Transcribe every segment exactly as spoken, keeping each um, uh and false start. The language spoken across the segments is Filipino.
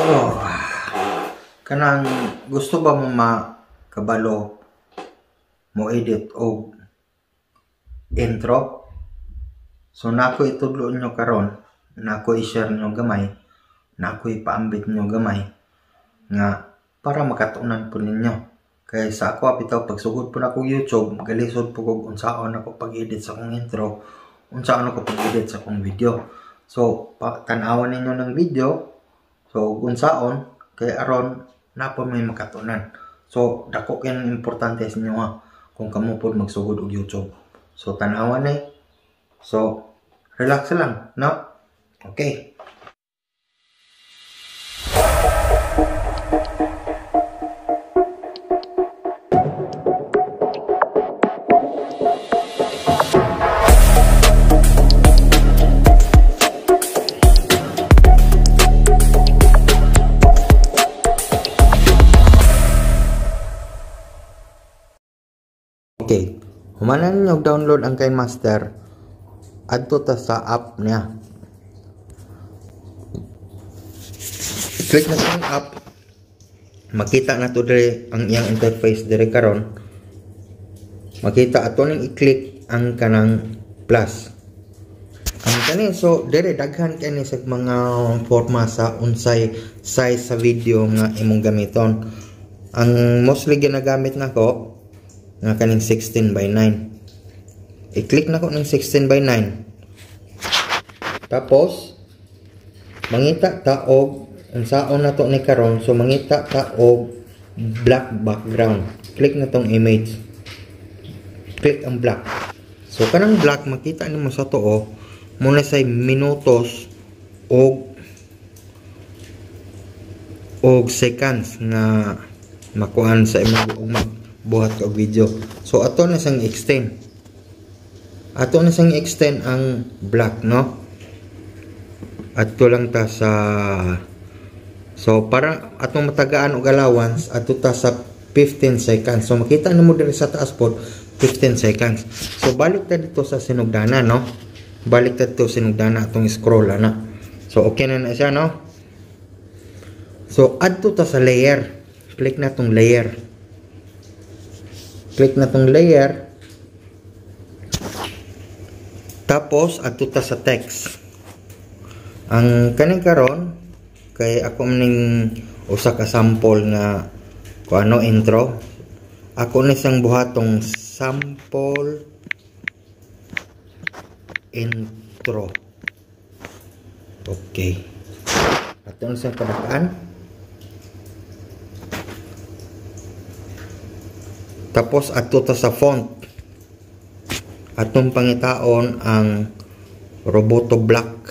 So, kanang gusto ba mo makabalo mo edit o intro? So, nako itudlo nyo karon, nako i-share nyo gamay, nako ipaambit nyo gamay, nga para makatunan po ninyo. Kaya sa ako, apitaw, pagsugod po na ko YouTube, galisod po kung unsaon ako pag-edit sa akong intro, unsaon ako pag-edit sa akong video. So, tanawan ninyo ng video, so unsaon, kaya aron na po may makatunan. So, dako yan importante sa inyo ha, kung kamo po magsugod og YouTube. So, tanawan eh. So, relax lang, no? Okay. Okay, humanan nyo download ang KineMaster, adto ta sa app niya. Click na sa app, makita na to dire ang iyang interface dire karon. Makita ato ning i-click ang kanang plus. Ang kani, so dire daghan kani sa mga forma sa unsay size sa video nga imong gamiton. Ang mostly ginagamit nako nga kaning sixteen by nine. I-click na ko ng sixteen by nine. Tapos mangita ta og unsaon na to ni karon, so mangita ta og black background. Click na tong image. Click ang black. So kanang black makita nimo sa tuo muna say minutos og og seconds nga makuhan sa imong buhat ka video. So ato na sang extend. Ato na sang extend ang black, no? Ato lang ta sa, so para atong matagaan og allowance ato ta sa fifteen seconds. So makita nimo diri sa taas pod fifteen seconds. So balik ta dito sa sinugdana, no? Balik ta dito sa sinugdana atong scroll ana. So okay na na siya, no? So adto ta sa layer. Click na tong layer. Click na tong layer. Tapos adto ta sa text. Ang kaning karon kay ako ning usa ka sample nga kung ano intro. Ako ni sang buhatong sample intro. Okay. Ato na sa padakaan. Tapos ato ta sa font. Atong pangitaon ang Roboto Black.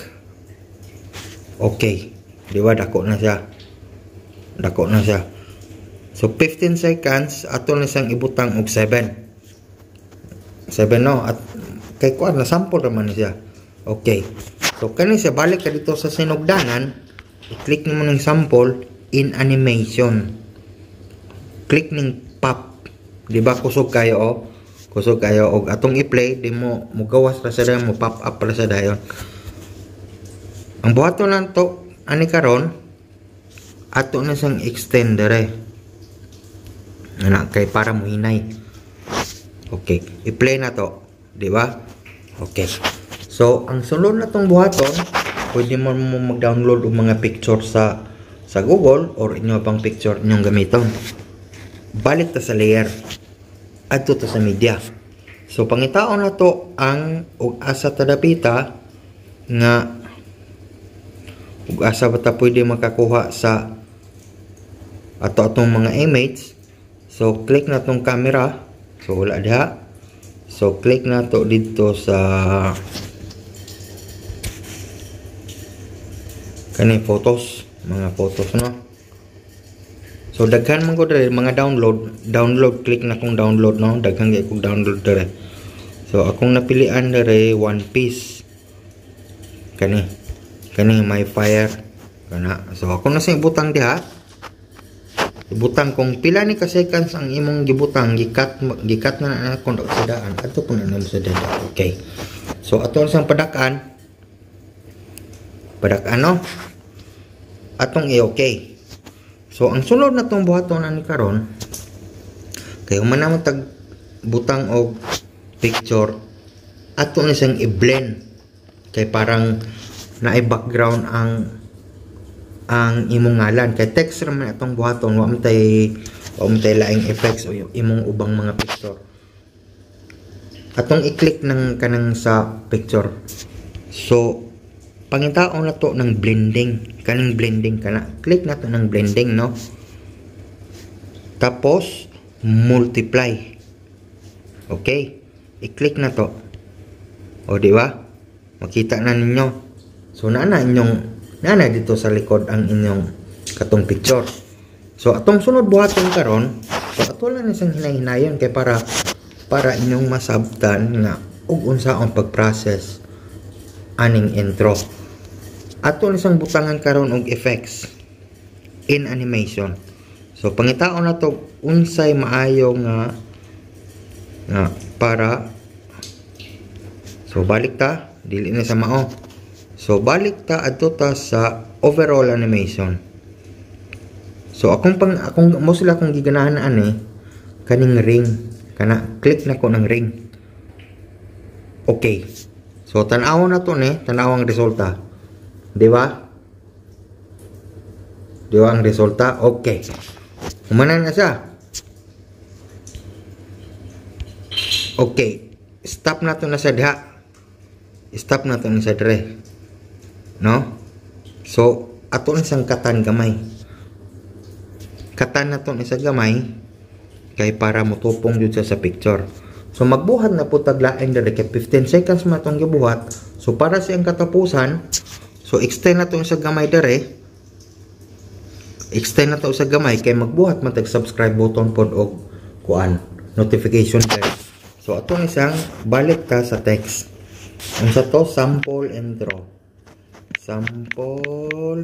Okay. Diba dako na siya. Dako na siya. So fifteen seconds ato na siyang ibutang og seven. seven, no? At kay kuan na sample naman siya. Okay. So kani siya, balik ka dito sa sinugdanan, i-click nimo ng sample in animation. Click ning pop. Di ba kusog kayo, oh? Kusog kayo og atong i-play, di mo mugawas ra sa dayon, mo pop up ra sa dayon. Ang buhaton lang to ani karon ato na sang extend dire. Ana kay para mo hinay. Okay, i-play na to, di ba? Okay. So ang sunod na tong buhaton, pwede mo mo mag-download og mga picture sa sa Google or inyo pang picture inyong gamiton. Balik ta sa layer. Adto ta sa media. So pangitaon na to ang ug asa ta dapita nga ug asa ba ta pwede makakuha sa ato atong mga image. So click na tong camera. So wala diha. So click na to dito sa kani photos, mga photos, no? So daghan man ko dire mga download, download, click na kong download, no? Daghan gyud kong download dire. So akong napilian dire One Piece. Kani. Kani My Fire kana. So ako na sing butang diha. Ibutang kung pila ni ka seconds ang imong gibutang, gikat gikat na na kon sa daan. Adto kun na sa daan. Okay. So ato sang padakan. Padak ano? atong i-okay. So ang sunod na tong buhaton na ni karon, kay human na mo tag butang og picture, ato na siyang i-blend kay parang naay background ang ang imong ngalan. Kay text raman atong buhaton, wa man tay wa man tay laing effects o imong ubang mga picture. Atong i-click ng kanang sa picture. So pangitaon na to ng blending, kaning blending kana. Click na to ng blending, no? Tapos multiply. Okay? I-click na to. O di ba? Makita na ninyo. So naana inyong naana dito sa likod ang inyong katong picture. So atong sunod buhaton karon, so ato lang isang hinay-hinayon kay para para inyong masabtan nga ug unsaon pag-process aning intro. Ato isang butangan karon og effects in animation. So pangitaon na to unsay maayo nga nga para. So balik ta, dili na sa mao. So balik ta adto ta sa overall animation. So akong pang akong mo sila akong giganahan ani kaning ring kana, click na ko ng ring. Okay. So tan-aw na to ni, tan-aw ang resulta. Di ba? Di ba ang resulta? Okay. Humanan na siya. Okay. Stop na to na sa diha. Stop na to na sa dire. No? So ato na sang katan gamay. Katan na to na sa gamay kay para motupong jud sa picture. So magbuhat na po taglain dire kay fifteen seconds man tong gibuhat. So para sa ang katapusan, so extend na to sa gamay dire. Extend na to sa gamay kay magbuhat man tag subscribe button pod og kuan notification bell. So ato ni sang balik ta sa text. Ang sa to sample intro. Sample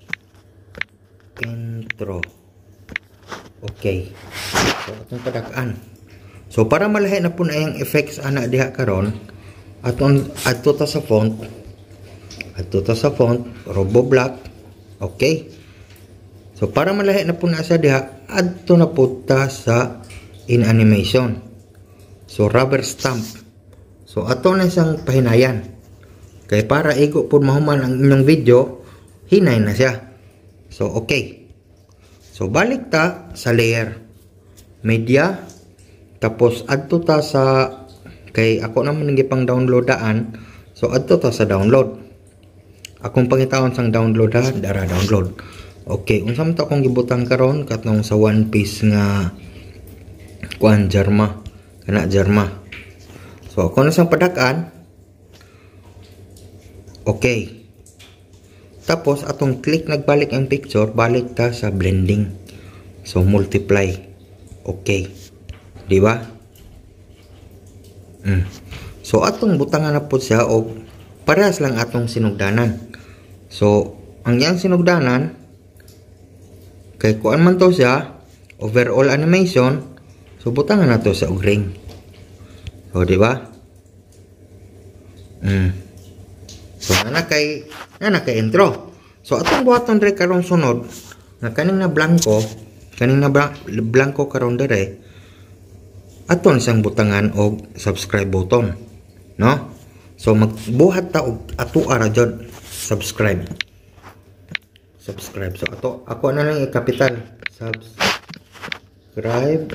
intro. Okay. So atong padak-an. So para malahi na pud ayang effects ana diha karon, aton adto ta sa font. Adto ta sa font, Robo Black. Okay. So para malahi na pud na sa diha, adto na pud ta sa in animation. So rubber stamp. So ato na isang pahinayan. Kay para igo pud mahuman ang inyong video, hinay na siya. So okay. So balik ta sa layer, media, tapos adto ta sa kay ako naman nang gipang downloadaan. So adto ta sa download. Akong pangitawon sang download ha, dara download. Okay, unsa man ta akong gibutang karon katong sa one piece nga kuan Jarma, kana Jarma. So ako na sang padak-an. Okay. Tapos atong click nagbalik ang picture, balik ta sa blending. So multiply. Okay. Di ba? Mm. So atong butangan na po siya og parehas lang atong sinugdanan. So ang yang sinugdanan kay kuan man to siya overall animation. So butangan na to sa og ring. So di ba? Mm. So na kay na kay intro. So atong buhaton dire karon sunod nga kaning na blanco, kaning na blanco karon dire aton sang butangan og subscribe button, no? So magbuhat ta og ato ara jud subscribe. Subscribe. So ato ako na lang i-capital subscribe.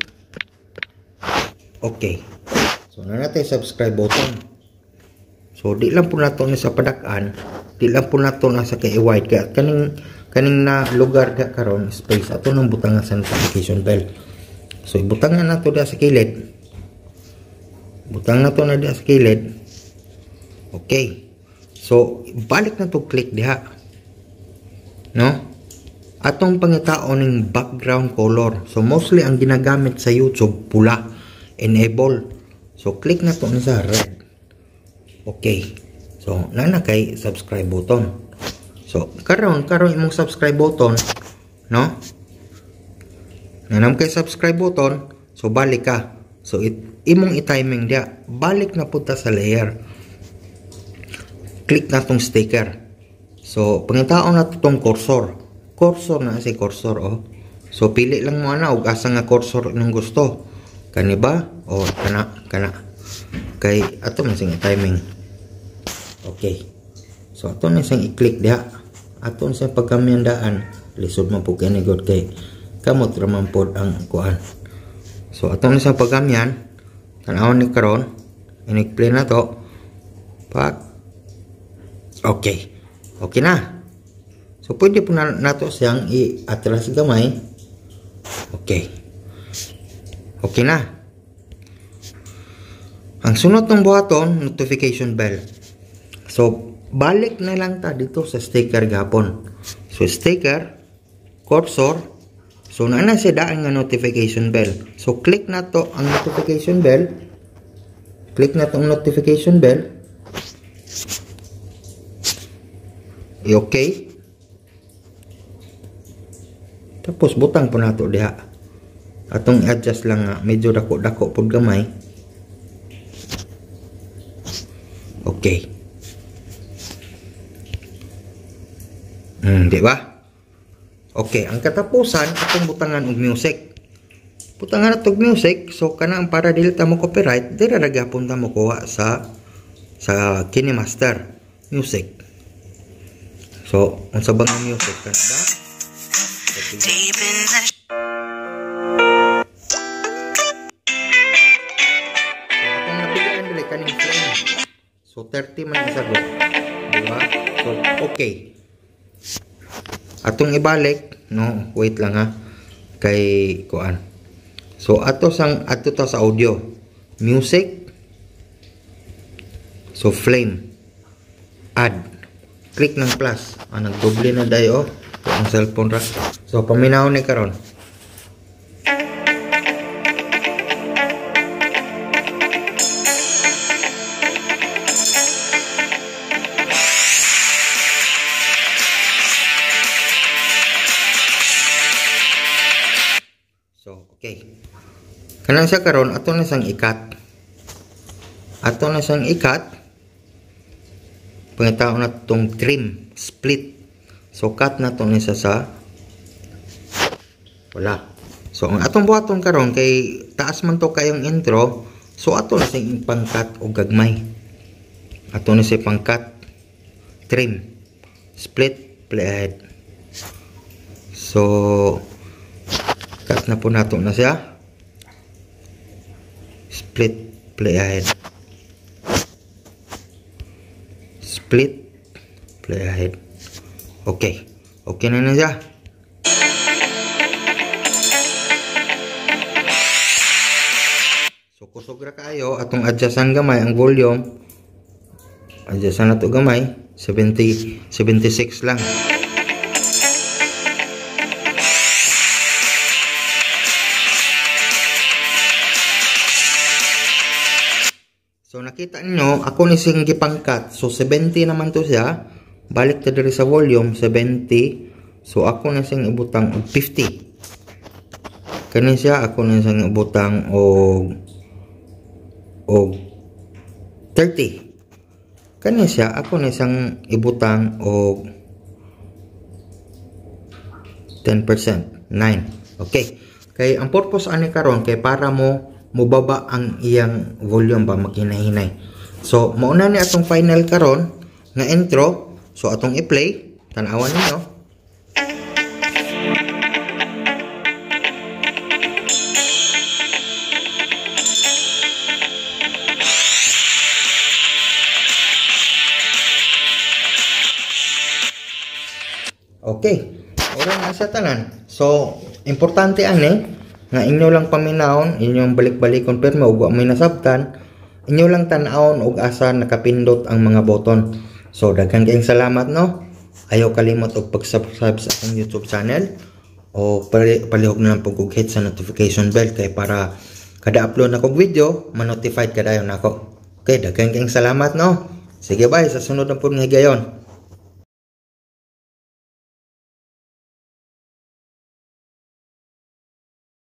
Okay. So na natin subscribe button. So di lang po nato ni sa padak-an, di lang po nato na sa kay wide kaya kaning kaning na lugar da karon space ato nang butangan sa notification bell. So ibutangan nato da sa kilid. Butang nato na da sa kilid. Okay. So balik na to click diha. No? Atong pangitaon ning background color. So mostly ang ginagamit sa YouTube pula, enable. So click na to ni sa red. Okay. So, nana kay subscribe button. So, karon karon imong subscribe button, no? Nanam kay subscribe button, so balik ka. So, it, imong i-timing dia. Balik na punta sa layer. Click na tong sticker. So, pangitaon na tong cursor. cursor na si cursor oh. So pili lang mo ana og asa nga cursor nung gusto. Kani ba? O kana kana. Kay ato man sing timing. Okay. So ato na sing i-click diha. Ato sa pagkamyandaan, lisod man po kani god kay kamot ra man pod ang kuan. So ato na sa pagkamyan, tan-awon ni karon, in-explain na to. Pak. Okay. Okay na. So, pwede po na nato siyang i-atras gamay. Okay. Okay na. Ang sunod ng buhaton, notification bell. So, balik na lang ta dito sa sticker gapon. So, sticker, cursor. So, naana siya daan nga notification bell. So, click na to ang notification bell. Click na to ang notification bell. I-okay. Tapos butang po nato diha. Atong adjust lang nga medyo dako-dako pud gamay. Okay. Hmm, di ba? Okay, ang katapusan atong butangan og music. Butangan atong music, so kana ang para dili ta mo copyright, dira ra gyapon ta mo kuha sa sa KineMaster music. So, unsa bang ang music kana ba? Deep in the atong napilian dili kaning frame. So thirty man ang sagot. Diba? So okay. Atong ibalik, no, wait lang ha. Kay kuan. So ato sang ato ta sa audio. Music. So flame. Add. Click ng plus. Ah, nagdoble na dayo. Ang cellphone ra. So, paminaw ni karon. So, okay. Kanang siya karon, ato na sang ikat. Ato na sang ikat. Pangitaon na itong trim, split. So, cut na ito nisa sa wala. So, ang atong buhaton karon kay taas man to kayong intro. So, ato na siyang pang-cut o gagmay. Ato na siyang pang-cut, trim, split, play ahead. So, cut na po nato na siya. Split, play ahead. Split, play ahead. Okay. Okay na na siya. So, kusog ra kayo. Atong adjustan gamay ang volume. Adjustan na to gamay. seventy, seventy-six lang. So, nakita niyo, ako ni sing gipangkat. So, seventy naman to siya. Balik ta diri sa volume, seventy. So, ako na sing ibutang og fifty. Kani siya, ako na sing ibutang og og thirty. Kani siya, ako na sing ibutang og ten percent, nine. Okay. Kay ang purpose ani karon kay para mo mubaba ang iyang volume ba makinahinay. So, mauna ni atong final karon nga intro. So, atong i-play. Tanawan niyo. Okay. Ora na sa tanan. So, importante ani nga inyo lang paminawon, inyong balik-balikon pero ug wa may nasabtan, inyo lang tan-awon og asa nakapindot ang mga button. So daghan kayong salamat no. Ayaw kalimot og pag-subscribe sa akong YouTube channel o palihog na lang pug hit sa notification bell kay para kada upload na kog video, ma-notified kadayon nako. Okay, daghan kayong salamat no. Sige bye sa sunod na pud nga higayon.